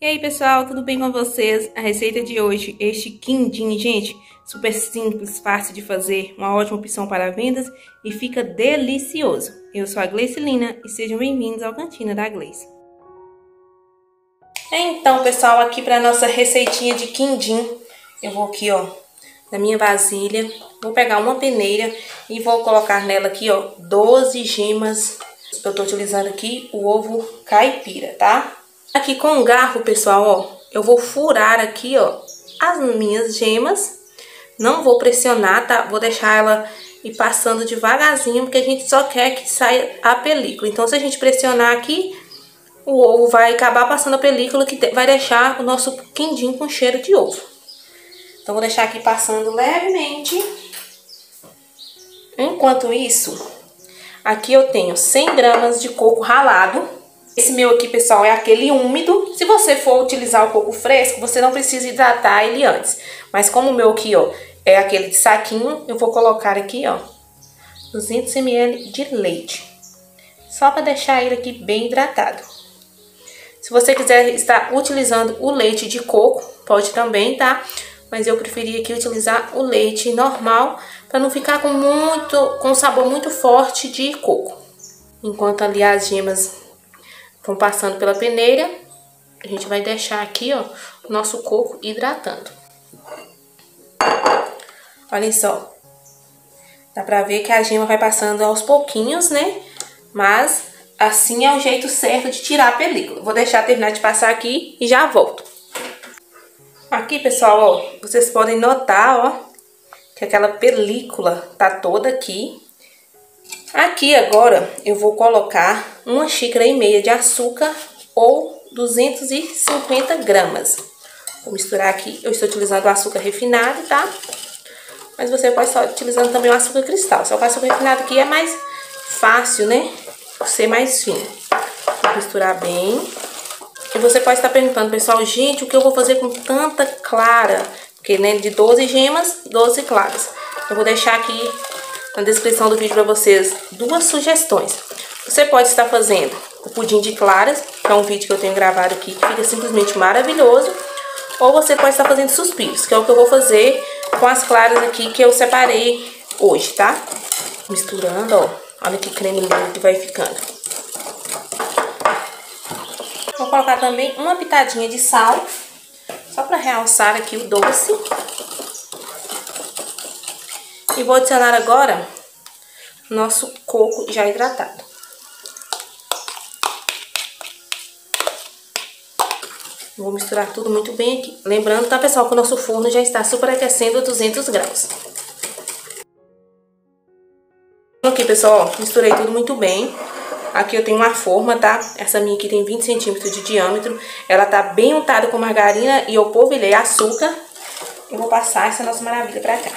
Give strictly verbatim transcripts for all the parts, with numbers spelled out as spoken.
E aí pessoal, tudo bem com vocês? A receita de hoje, este quindim, gente, super simples, fácil de fazer, uma ótima opção para vendas e fica delicioso. Eu sou a Gleicilina e sejam bem-vindos ao Cantina da Gleice. Então pessoal, aqui para nossa receitinha de quindim, eu vou aqui ó, na minha vasilha, vou pegar uma peneira e vou colocar nela aqui ó, doze gemas. Eu tô utilizando aqui o ovo caipira, tá? Aqui com um garfo, pessoal, ó, eu vou furar aqui, ó, as minhas gemas. Não vou pressionar, tá? Vou deixar ela ir passando devagarzinho, porque a gente só quer que saia a película. Então, se a gente pressionar aqui, o ovo vai acabar passando a película, que vai deixar o nosso quindim com cheiro de ovo. Então, vou deixar aqui passando levemente. Enquanto isso, aqui eu tenho cem gramas de coco ralado. Esse meu aqui, pessoal, é aquele úmido. Se você for utilizar o coco fresco, você não precisa hidratar ele antes. Mas como o meu aqui, ó, é aquele de saquinho, eu vou colocar aqui, ó, duzentos mililitros de leite. Só para deixar ele aqui bem hidratado. Se você quiser estar utilizando o leite de coco, pode também, tá? Mas eu preferi aqui utilizar o leite normal, para não ficar com muito, com um sabor muito forte de coco. Enquanto ali as gemas vão passando pela peneira, a gente vai deixar aqui, ó, o nosso coco hidratando. Olha só. Dá pra ver que a gema vai passando aos pouquinhos, né? Mas assim é o jeito certo de tirar a película. Vou deixar terminar de passar aqui e já volto. Aqui, pessoal, ó, vocês podem notar, ó, que aquela película tá toda aqui. Aqui agora eu vou colocar uma xícara e meia de açúcar ou duzentos e cinquenta gramas. Vou misturar aqui, eu estou utilizando o açúcar refinado, tá? Mas você pode estar utilizando também o açúcar cristal. Só que o açúcar refinado aqui é mais fácil, né? Por ser mais fino. Vou misturar bem. E você pode estar perguntando, pessoal, gente, o que eu vou fazer com tanta clara? Porque, né, de doze gemas, doze claras. Eu vou deixar aqui na descrição do vídeo para vocês duas sugestões. Você pode estar fazendo o pudim de claras, que é um vídeo que eu tenho gravado aqui, que fica simplesmente maravilhoso. Ou você pode estar fazendo suspiros, que é o que eu vou fazer com as claras aqui que eu separei hoje, tá? Misturando, ó. Olha que creme lindo que vai ficando. Vou colocar também uma pitadinha de sal, só para realçar aqui o doce. E vou adicionar agora nosso coco já hidratado. Vou misturar tudo muito bem aqui. Lembrando, tá, pessoal, que o nosso forno já está superaquecendo a duzentos graus. Aqui, pessoal, ó, misturei tudo muito bem. Aqui eu tenho uma forma, tá? Essa minha aqui tem vinte centímetros de diâmetro. Ela tá bem untada com margarina e eu polvilhei açúcar. Eu vou passar essa nossa maravilha pra cá.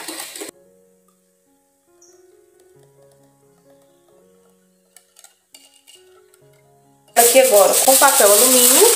Aqui agora com papel alumínio.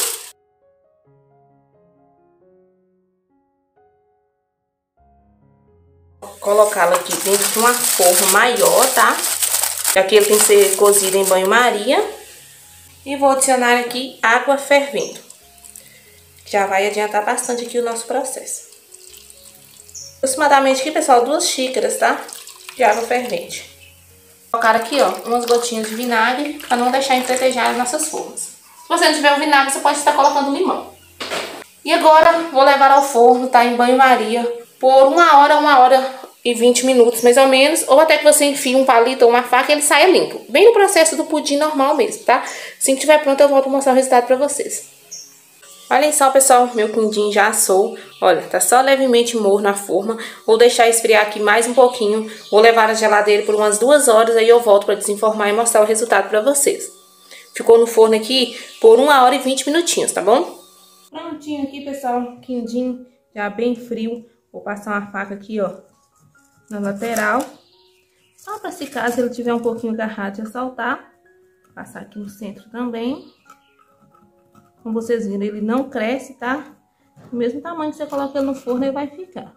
Colocá-lo aqui dentro de uma forma maior, tá? Aqui ele tem que ser cozido em banho-maria. E vou adicionar aqui água fervendo. Já vai adiantar bastante aqui o nosso processo. Aproximadamente aqui, pessoal, duas xícaras, tá? De água fervente. Colocar aqui, ó, umas gotinhas de vinagre para não deixar enfetejar as nossas formas. Se você não tiver o vinagre, você pode estar colocando limão. E agora vou levar ao forno, tá? Em banho-maria por uma hora, uma hora e vinte minutos mais ou menos. Ou até que você enfie um palito ou uma faca e ele saia limpo. Bem no processo do pudim normal mesmo, tá? Assim que estiver pronto eu volto mostrar o resultado para vocês. Olhem só, pessoal, meu quindim já assou. Olha, tá só levemente morno na forma. Vou deixar esfriar aqui mais um pouquinho. Vou levar na geladeira por umas duas horas, aí eu volto para desenformar e mostrar o resultado para vocês. Ficou no forno aqui por uma hora e vinte minutinhos, tá bom? Prontinho aqui, pessoal, quindim já bem frio. Vou passar uma faca aqui, ó, na lateral. Só para se caso ele tiver um pouquinho agarrado, já saltar. Passar aqui no centro também. Como vocês viram, ele não cresce, tá? Do mesmo tamanho que você coloca ele no forno, ele vai ficar.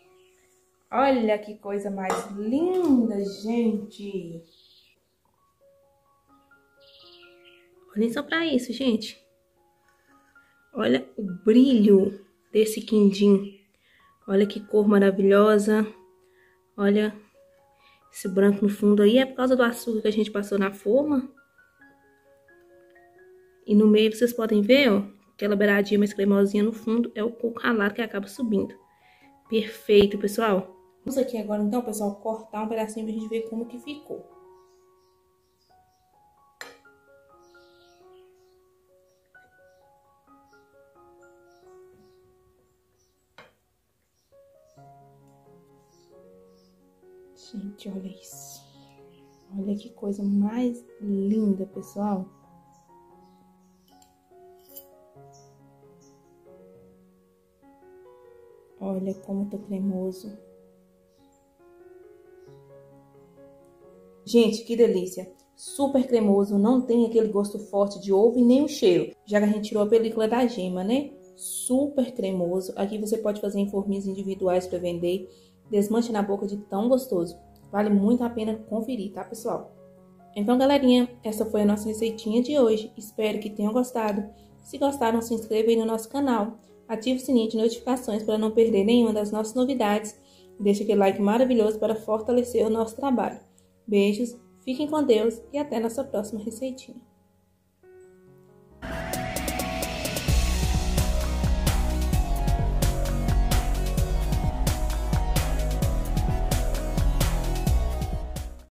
Olha que coisa mais linda, gente! Olhem só pra isso, gente. Olha o brilho desse quindim. Olha que cor maravilhosa. Olha esse branco no fundo aí. É por causa do açúcar que a gente passou na forma. E no meio vocês podem ver, ó, aquela beiradinha mais cremosinha no fundo é o coco ralado que acaba subindo. Perfeito, pessoal. Vamos aqui agora então, pessoal, cortar um pedacinho pra gente ver como que ficou. Gente, olha isso. Olha que coisa mais linda, pessoal. Olha como tá cremoso. Gente, que delícia. Super cremoso, não tem aquele gosto forte de ovo e nem o cheiro. Já que a gente tirou a película da gema, né? Super cremoso. Aqui você pode fazer em forminhas individuais para vender. Desmanche na boca de tão gostoso. Vale muito a pena conferir, tá, pessoal? Então, galerinha, essa foi a nossa receitinha de hoje. Espero que tenham gostado. Se gostaram, se inscreva aí no nosso canal. Ative o sininho de notificações para não perder nenhuma das nossas novidades. Deixe aquele like maravilhoso para fortalecer o nosso trabalho. Beijos, fiquem com Deus e até nossa próxima receitinha.